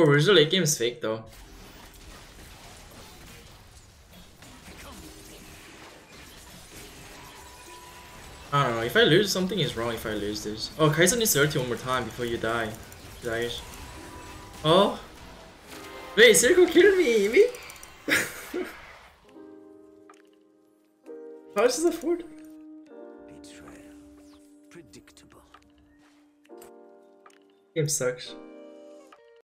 For usually game's fake though. I don't know, if I lose, something is wrong if I lose this. Oh, Kaisa needs to ulti one more time before you die. He dies. Oh. Wait, Silco killed me! Me? How is this afford? Betrayal. Predictable. Game sucks.